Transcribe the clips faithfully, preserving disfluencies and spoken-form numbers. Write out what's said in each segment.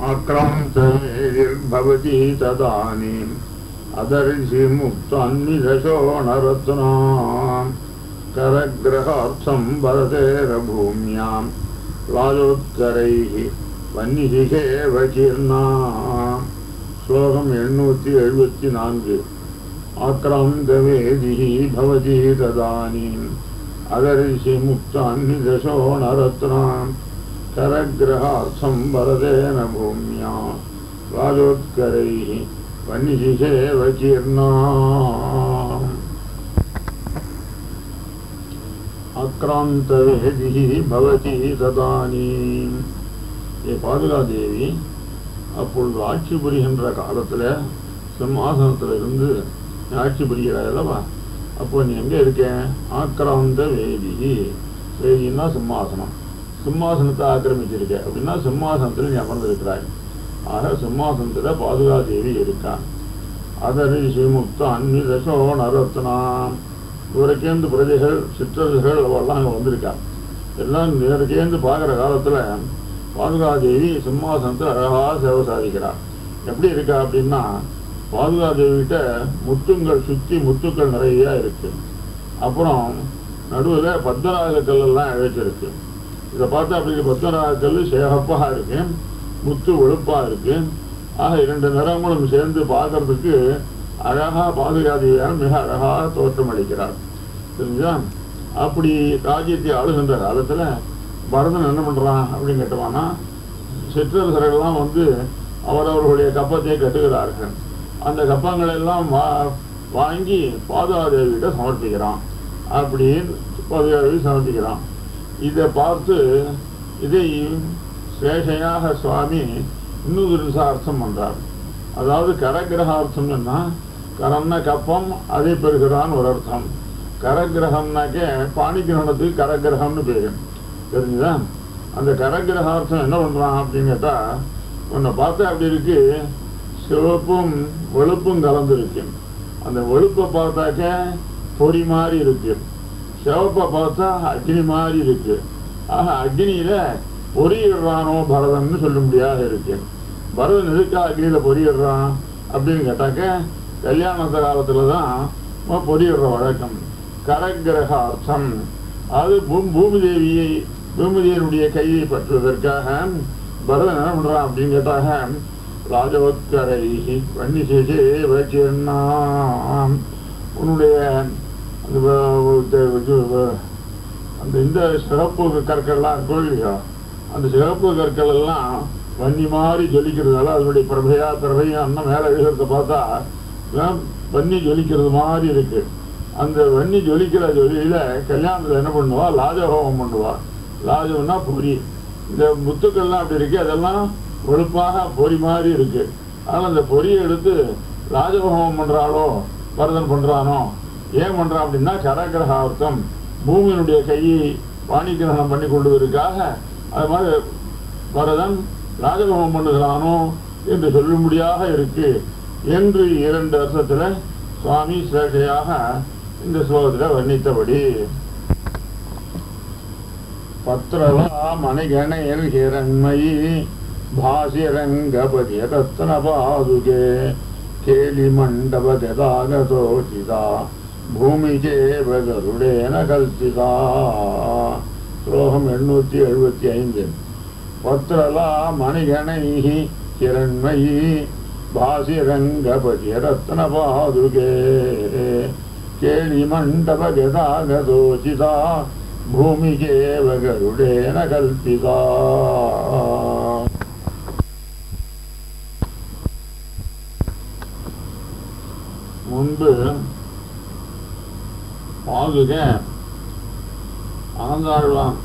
आक्रान्तैर्भवति तदानीम् अदर्शि मुक्तान्निदशोणरत्नाम् करग्रहार्थं वरतेरभूम्यां लाजोत्करैः वह्निशिखेव कीर्णाम् श्लोकम् एण्णूति एഴുപത്തി നാല് आक्रान्तवेदिः भवति तदानीम् अदर्शि मुक्तान्निदशोणरत्नाम् करग्रहार्थं वरतेन भूम्या लाजोत्करैः वह्निशिखेव कीर्णाम् आक्रान्तवेदिः भवति तदानीम् ये पादुका देवी அப்பொழுது ஆட்சி புரிகின்ற காலத்தில் சிம்மாசனத்தில் இருந்து ஆட்சி புரிகிறாய் அல்லவா? அப்போ நீ எங்கே இருக்கேன்? ஆக்ராந்த வேதி. வேதின்னா சிம்மாசனம். சிம்மாசனத்தை ஆக்கிரமிச்சிருக்க அப்படின்னா சிம்மாசனத்தில் நீ அமர்ந்திருக்கிறாய். ஆக சிம்மாசனத்தில் பாதுகா தேவி இருக்கான். அதரி ஸ்ரீமுக்த அந்நிதசோ நரத்னாம். இவருக்கேந்து பிரஜைகள் சிற்றர்கள் அவெல்லாம் அங்கே வந்திருக்கான். எல்லாம் நேருக்கேந்து பார்க்குற காலத்தில் பாதுகாதேவி சிம்மாசனத்தில் அழகாக சேவை சாதிக்கிறார். எப்படி இருக்கா அப்படின்னா பாதுகாதேவிகிட்ட முத்துங்கள் சுற்றி முத்துக்கள் நிறையா இருக்கு. அப்புறம் நடுவில் பத்மராக கல்லெல்லாம் இழைச்சிருக்கு. இதை பார்த்தா அப்படி பத்மராக கல் சேகப்பாக இருக்கு, முத்து வெளுப்பாக இருக்கு. ஆக இரண்டு நிறங்களும் சேர்ந்து பார்க்கறதுக்கு அழகாக பாதுகாதேவியான மிக அழகாக தோற்றம் அளிக்கிறார். தெரிஞ்சா? அப்படி ராஜ்யத்தை ஆளுகின்ற காலத்தில் பரதன் என்ன பண்ணுறான் அப்படின்னு கேட்டவானா, சிற்றரசர்கள்லாம் வந்து அவரவர்களுடைய கப்பத்தை கட்டுகிறார்கள். அந்த கப்பங்களெல்லாம் வா வாங்கி பாதுகாதேவிகிட்ட சமர்ப்பிக்கிறான். அப்படின்னு பாதுகாதேவி சமர்ப்பிக்கிறான். இதை பார்த்து இதை சேஷையாக சுவாமி இன்னொரு அர்த்தம் பண்ணுறார். அதாவது கரகிரகார்த்தம் என்ன? கரம்னா கப்பம், அதை பெறுகிறான்னு ஒரு அர்த்தம். கரகிரகம்னாக்க பாணிகிரகணத்துக்கு கரகிரகம்னு பேரு. தெரிஞ்சுதா? அந்த கரகிரகார்த்தம் என்ன பண்ணுறான் அப்படின்னு கேட்டால், உன்னை பார்த்தா அப்படி இருக்கு, சிவப்பும் வெளுப்பும் கலந்துருக்கு. அந்த வெளுப்பை பார்த்தாக்க பொறி மாதிரி இருக்கு, சிவப்பை பார்த்தா அக்னி மாதிரி இருக்கு. ஆக அக்னியில் பொறியிடுறானோ பரதன்னு சொல்ல முடியாத இருக்கு. பரதன் எதுக்கா அக்னியில் பொறியிடுறான் அப்படின்னு கேட்டாக்க, கல்யாணத்த காலத்தில் தான் பொறியிடுற வழக்கம். கரகிரகார்த்தம் அது பூமி தேவியை பூமிதேவியுடைய கையை பற்றுவதற்காக பரதன் என்ன பண்றான் அப்படின்னு கேட்டாக, ராஜவத்கரை வன்னிசேஷே வச்சிருந்தான். உன்னுடைய அந்த இந்த சிறப்பு கற்கள்லாம் இருக்கோ இல்லையா, அந்த சிறப்பு கற்கள் எல்லாம் வன்னி மாதிரி ஜொலிக்கிறதால அதனுடைய பிரபையா பிரபையா அண்ணன் மேலே எழுகிறத பார்த்தா வன்னி ஜொலிக்கிறது மாதிரி இருக்கு. அந்த வன்னி ஜொலிக்கிற ஜொலியில கல்யாணத்தில் என்ன பண்ணுவா? லாஜஹோமம் பண்ணுவா. லாஜம்னா பொறி. இந்த முத்துக்கள்லாம் அப்படி இருக்கு, அதெல்லாம் வெளுப்பாக பொறி மாதிரி இருக்கு. அதனால் அந்த பொரியை எடுத்து ராஜஹோமம் பண்றாளோ பரதன் பண்றானோ? ஏன் பண்றான் அப்படின்னா கரகிரகார்த்தம், பூமியினுடைய கையை பாணிகிரகணம் பண்ணி கொள்வதற்காக அது மாதிரி பரதன் ராஜஹோமம் பண்ணுகிறானோ என்று சொல்லும்படியாக இருக்கு என்று இரண்டு அர்த்தத்தில் சுவாமி சேஷையாக இந்த ஸ்லோகத்தில் வர்ணித்தபடி பத்ரவா மணிகணையர் ஹிரண்மயி பாசிரங்கபதி ரத்ன பாதுகே கேலி மண்டப ததாகதோசிதா பூமிகேவ கருடேன கல்பிதா. ஸ்லோகம் எண்ணூற்றி எழுபத்தி ஐந்து. பத்ரலா மணிகணைஹி ஹிரண்மயி பாசிரங்கபதி ரத்ன பாதுகே கேலி மண்டப ததாகதோசிதா பூமிகேவ கருடேன கல்பிதா. முன்பு பாதுக ஆந்தாழ்வான்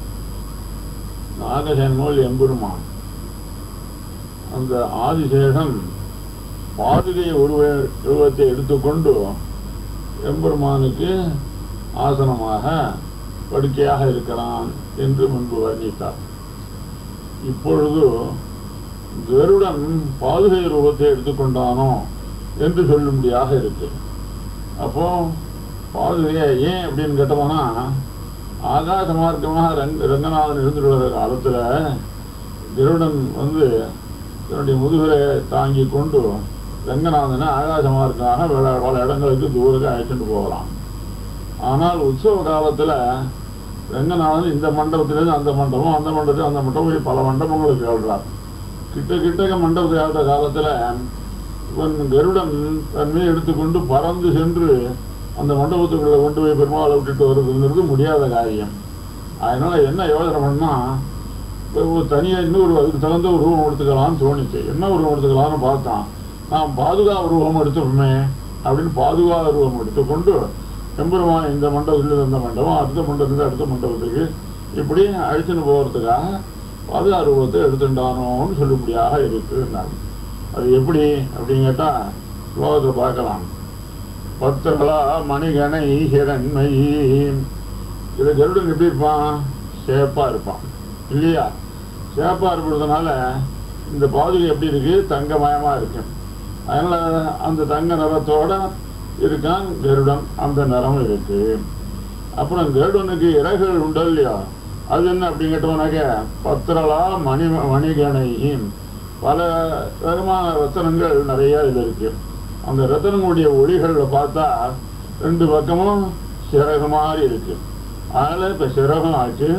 நாகசன்மோல் எம்பெருமான், அந்த ஆதிசேஷன் பாதுகை உருவ உருவத்தை எடுத்துக்கொண்டு எம்பெருமானுக்கு ஆசனமாக படுக்கையாக இருக்கிறான் என்று முன்பு வர்ணித்தார். இப்பொழுது கருடன் பாதுகை ரூபத்தை எடுத்துக்கொண்டானோ என்று சொல்லும்படியாக இருக்கு. அப்போ பாதுகையை ஏன் அப்படின்னு கேட்டோம்னா, ஆகாச மார்க்கமாக ரங் ரங்கநாதன் இருந்துள்ள காலத்தில் கருடன் வந்து தன்னுடைய முதுகரை தாங்கி கொண்டு ரங்கநாதனை ஆகாச மார்க்காக பல பல இடங்களுக்கு தூரமாக அழைச்சிட்டு போகலாம். ஆனால் உற்சவ காலத்தில் ரங்கநாதன் இந்த மண்டபத்திலேருந்து அந்த மண்டபம், அந்த மண்டபத்தில் அந்த மண்டபம், பல மண்டபங்களுக்கு ஆள்றார். கிட்ட கிட்டக்க மண்டபத்தை ஆடுற காலத்தில் இவன் கருடன் தன்மையை எடுத்துக்கொண்டு பறந்து சென்று அந்த மண்டபத்துக்குள்ளே கொண்டு போய் பெருமாளை விட்டுட்டு வருதுங்கிறது முடியாத காரியம். அதனால் என்ன யோசனை பண்ணால் தனியாக இன்னொரு அதுக்கு தகுந்த ஒரு ரூபம் எடுத்துக்கலாம்னு தோணிச்சு. என்ன உருவம் எடுத்துக்கலாம்னு பார்த்தான். நான் பாதுகா உருவம் எடுத்துப்போமே அப்படின்னு பாதுகா உருவம் எடுத்துக்கொண்டு எம்பெருமான் இந்த மண்டபத்தில் இந்த மண்டபம், அடுத்த மண்டபத்தில் அடுத்த மண்டபத்துக்கு இப்படி அழிச்சுன்னு போகிறதுக்காக பாதுகா ரூபத்தை எடுத்துட்டானோன்னு சொல்லும்படியாக இருக்குன்னாங்க. அது எப்படி அப்படின்னு கேட்டால் ஸ்லோகத்தை பார்க்கலாம். பத்தர்களா மணிகனை ஹிரண்மை. இதை கருடன் எப்படி இருப்பான்? சேப்பாக இருப்பான் இல்லையா? சேப்பாக இருக்கிறதுனால இந்த பாதுகை எப்படி இருக்கு? தங்கமயமாக இருக்கு. அதனால் அந்த தங்க நிறத்தோட இருக்கான் கருடன். அந்த நிறம் இருக்கு. அப்புறம் கருடனுக்கு இறகுகள் உண்டு இல்லையா? அது என்ன அப்படின்னு கேட்டோம்னாக்க பத்திரலா மணி மணிகனையும் பல விதமான ரத்தனங்கள் நிறைய இது இருக்கு. அந்த ரத்தனங்களுடைய ஒளிகளில் பார்த்தா ரெண்டு பக்கமும் சிறகு மாதிரி இருக்கு. அதனால் இப்போ சிறகும் ஆச்சு.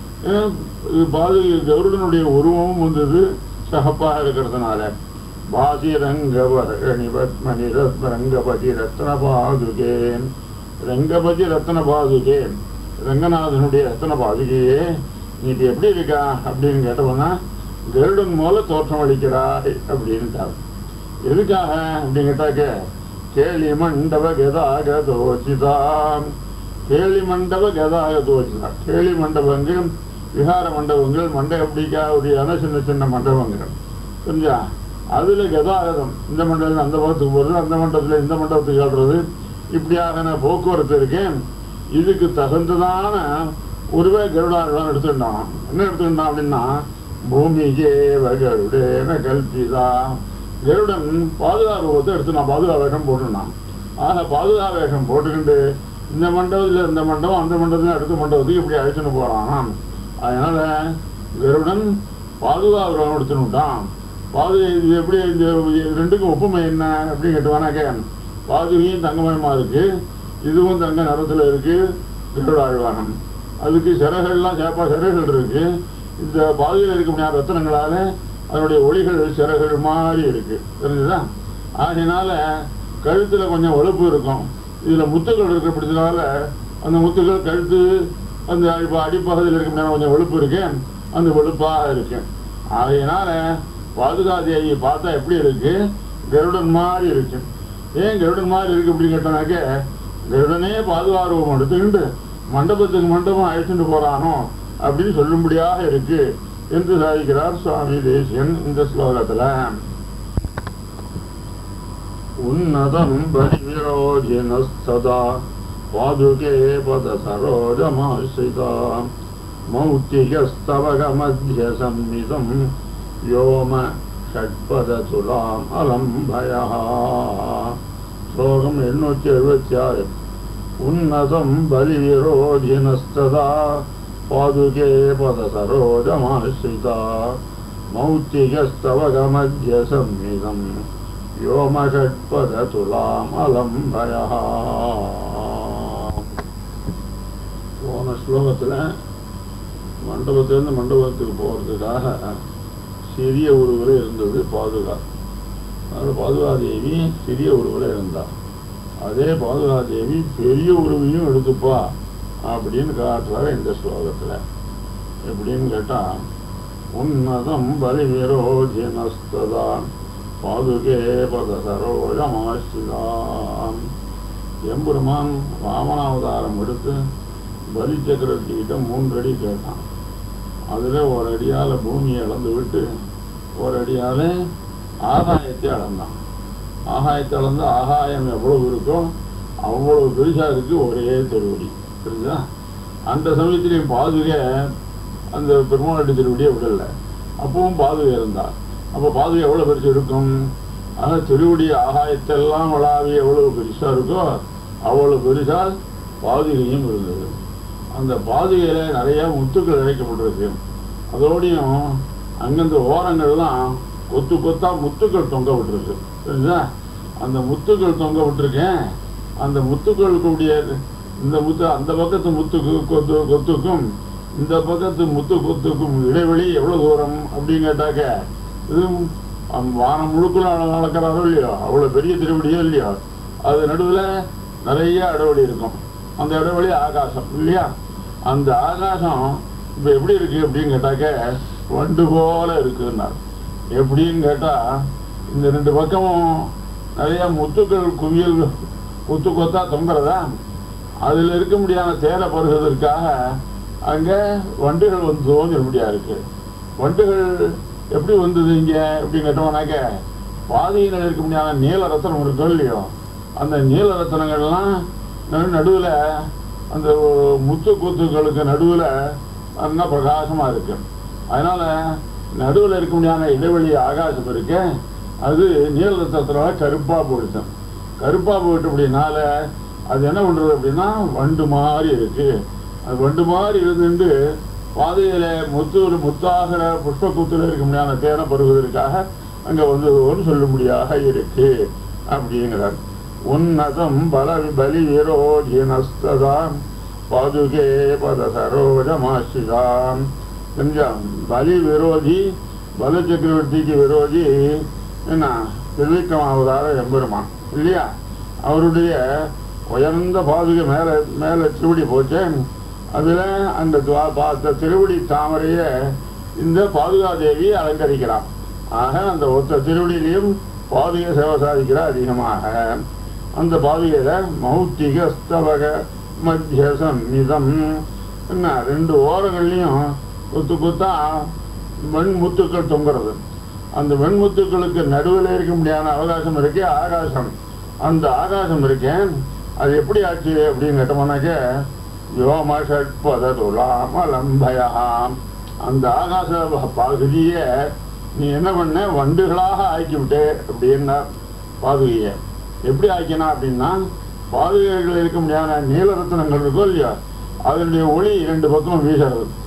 பாதுகை கருடனுடைய உருவமும் வந்தது சகப்பாக இருக்கிறதுனால பாசி ரங்கபரணி பத்மனி ரத்ன ரங்கபதி ரத்ன பாதுகே. ரங்கபதி ரத்ன பாதுகே, ரங்கநாதனுடைய ரத்ன பாதுகையே நீ இப்போ எப்படி இருக்கா அப்படின்னு கேட்டவனா கருடன் மூல தோற்றம் அளிக்கிறாய் அப்படின்ட்டார். எதுக்காக அப்படின்னு கேட்டாக்க கேளி மண்டப கதாக தோச்சிதான். கேளி மண்டப கதாக தோச்சிதான். கேளி மண்டபங்கள், விஹார மண்டபங்கள், மண்டபடிக்காவுடையான சின்ன சின்ன மண்டபங்கள் புரிஞ்சா? அதில் கதாகதம் இந்த மண்டபத்தில் அந்த பக்கத்துக்கு போகிறது, அந்த மண்டபத்தில் இந்த மண்டபத்துக்கு ஆடுறது, இப்படியாக நான் போக்குவரத்து இருக்கேன். இதுக்கு தகுந்ததான ஒருவே கருடாழ்வான் எடுத்துட்டான். என்ன எடுத்துட்டான் அப்படின்னா பூமிக்கே கருடேன கல்பிதா. கருடன் பாதுகா ரூபத்தை எடுத்துனான். பாதுகா வேஷம் போட்டுனான். ஆக பாதுகா வேஷம் போட்டுக்கிண்டு இந்த மண்டபத்தில் இந்த மண்டபம், அந்த மண்டபத்தில் அடுத்த மண்டபத்துக்கு இப்படி அழைச்சுன்னு போகிறான். அதனால கருடன் பாதுகா ரூபம் எடுத்துனுட்டான். பாதுகை இது எப்படி இந்த ரெண்டுக்கும் ஒப்புமை என்ன அப்படின்னு கேட்டுவானாக்க பாதுகையும் தங்கமயமாக இருக்கு, இதுவும் தங்க நிறத்தில் இருக்கு கருடாழ்வானம். அதுக்கு சிறகுகள்லாம் சேப்பா சிறகுகள் இருக்கு. இந்த பாதுகையில் இருக்க முடியாத ரத்தனங்களால அதனுடைய ஒளிகள் சிறகுகள் மாதிரி இருக்கு. தெரிஞ்சுதா? ஆகையினால கழுத்தில் கொஞ்சம் வலுப்பு இருக்கும். இதில் முத்துக்கள் இருக்கிறதுனால அந்த முத்துக்கள் கழுத்து அந்த இப்போ அடிப்பகுதியில் இருக்க முடியாத கொஞ்சம் வலுப்பு இருக்கு. அந்த வலுப்பாக இருக்கு. ஆகையினால பாதுகாதேவியை பார்த்தா எப்படி இருக்கு? கருடன் மாதிரி இருக்கு. ஏன் கருடன் மாதிரி இருக்கு அப்படின்னு கேட்டோன்னாக்க கருடனே பாதுகாரூபம் எடுத்துக்கிட்டு மண்டபத்துக்கு மண்டபம் அழைச்சிட்டு போறானோ அப்படின்னு சொல்லும்படியாக இருக்கு என்று சாதிக்கிறார் சுவாமி தேசியன் இந்த ஸ்லோகத்துல. உன்னதம் பரிவிரோதினஸ்ததா பாதுகே பத சரோஜமாஸ்ரிதா மௌத்திகஸ்தவக மத்திய சம்மிதம் யோம ஷட்பத துலாம் அலம்பயா. ஸ்லோகம் எண்ணூற்றி எழுபத்தி ஆறு. உன்னதம் பலிவிரோதினஸ்ததா பாதுகே பத சரோஜமாஸ்ரிதா மௌத்திகஸ்தவக மத்திய சம்மிதம் யோம ஷட்பத துலாம் அலம்பயா. போன ஸ்லோகத்தில் மண்டபத்திலிருந்து மண்டபத்துக்கு போகிறதுக்காக சிறிய உருவில் இருந்தது பாதுகா. அதில் பாதுகாதேவி சிறிய உருவில் இருந்தாள். அதே பாதுகாதேவி பெரிய உருவையும் எடுத்துப்பா அப்படின்னு காட்டுறாரு இந்த ஸ்லோகத்தில். எப்படின்னு கேட்டால் உன்னதம் பலிவிரோதினஸ்ததான் பாதுகே பத சரோஜமாஸ்ரிதாம். எம்பெருமான் வாமனாவதாரம் எடுத்து பலி சக்கரவர்த்திகிட்ட மூன்றடி கேட்டான். அதில் ஒரு அடியால் பூமியை அளந்து விட்டு ஒரு அடியால் ஆகாயத்தை அளந்தான். ஆகாயத்தை அளந்து ஆகாயம் எவ்வளவு இருக்கோ அவ்வளவு பெருசாக இருக்குது ஒரே திருவடி. புரியுதா? அந்த சமயத்திலையும் பாதுகை அந்த பெருமாள் திருவடியை விடலை. அப்பவும் பாதுகை இருந்தார். அப்போ பாதுகை எவ்வளோ பெருசு இருக்கும்? ஆனால் திருவடி ஆகாயத்தெல்லாம் வளாவி எவ்வளவு பெருசாக இருக்கோ அவ்வளோ பெருசாக பாதுகையும் இருந்தது. அந்த பாதுகையில் நிறைய முத்துக்கள் இழைக்கப்பட்டிருக்கு. அதோடையும் அங்கந்த ஓரங்கள்லாம் கொத்து கொத்தா முத்துக்கள் தொங்க விட்டுருக்கு. சரிங்களா? அந்த முத்துக்கள் தொங்க விட்டுருக்கேன். அந்த முத்துக்கள் கூடிய இந்த முத்து அந்த பக்கத்து முத்துக்கு கொத்து கொத்துக்கும் இந்த பக்கத்து முத்து கொத்துக்கும் இடைவெளி எவ்வளவு தூரம் அப்படின்னு கேட்டாக்க இது வானம் முழுக்குள்ள நடக்கிறாரோ இல்லையோ, அவ்வளோ பெரிய திருவடியோ இல்லையோ, அது நடுவில் நிறைய இடைவெளி இருக்கும். அந்த இடைவெளி ஆகாசம் இல்லையா? அந்த ஆகாசம் இப்போ எப்படி இருக்கு அப்படின்னு கேட்டாக்க வண்டு போல இருக்குன்னார். எப்படின்னு கேட்டால் இந்த ரெண்டு பக்கமும் நிறைய முத்துக்கள் குவியல் கொத்து கொத்தா தொங்குறதா, அதில் இருக்க முடியாத தேரை பருகிறதுக்காக அங்கே வண்டுகள் வந்து தோன்ற முடியா இருக்கு. வண்டுகள் எப்படி வந்தது இங்கே அப்படின்னு கேட்டோம்னாக்க பாதியில் இருக்க முடியாத நீல ரத்தனம் இருக்கும் இல்லையோ, அந்த நீல ரத்தனங்கள்லாம் நடுவில் அந்த முத்து கூத்துக்களுக்கு நடுவில் நல்லா பிரகாசமாக இருக்கு. அதனால நடுவில் இருக்க முடியாத இடைவெளி ஆகாசம் இருக்கு, அது நீல ரத்தத்தினால கருப்பாக போயிடுச்சு. கருப்பாக போயிட்டு அப்படின்னால அது என்ன பண்ணுறது அப்படின்னா வண்டு மாதிரி இருக்கு. அது வண்டு மாதிரி இருந்துட்டு பாதையில் முத்து முத்தாகிற புஷ்ப கூத்துல இருக்க முடியாத தேனை பருவதற்காக அங்கே வந்ததோன்னு சொல்லும்படியாக இருக்கு அப்படிங்கிறார். உன்னதம் பல பலி விரோஜினஸ்தான் பாதுகே பத சரோஜமாசிதான். கொஞ்சம் பலி விரோதி, பல சக்கரவர்த்திக்கு விரோதி என்ன திருவிக்ரமாவதார எம்பெருமான் இல்லையா? அவருடைய உயர்ந்த பாதுகை மேலே மேலே திருவடி போச்சேன். அதில் அந்த பார்த்த திருவடி தாமரைய இந்த பாதுகாதேவி அலங்கரிக்கிறான். ஆக அந்த ஒத்த திருவடியிலையும் பாதுகை சேவை சாதிக்கிறார் அதிகமாக. அந்த பாதுகையில மௌத்திக ஸ்தவக மத்திய சந்நிதம் என்ன ரெண்டு ஓரங்கள்லையும் கொத்து கொத்தா வெண்முத்துக்கள் தொங்குறது. அந்த வெண்முத்துக்களுக்கு நடுவில் இருக்க முடியாத அவகாசம் இருக்கே ஆகாசம். அந்த ஆகாசம் இருக்கேன் அது எப்படி ஆச்சு அப்படின்னு கேட்டோம்னாக்க யோமஷட்பதுலாமலம்பயாம். அந்த ஆகாச பாதுகையை நீ என்ன பண்ண வண்டுகளாக ஆக்கிவிட்டு அப்படின்னா பாதுகையை எப்படி ஆக்கினா அப்படின்னா பாதுகைகள் இருக்க முடியாத நீல ரத்தனங்கள் இருக்கோ இல்லையா, அதனுடைய ஒளி இரண்டு பக்கம் வீசுறது.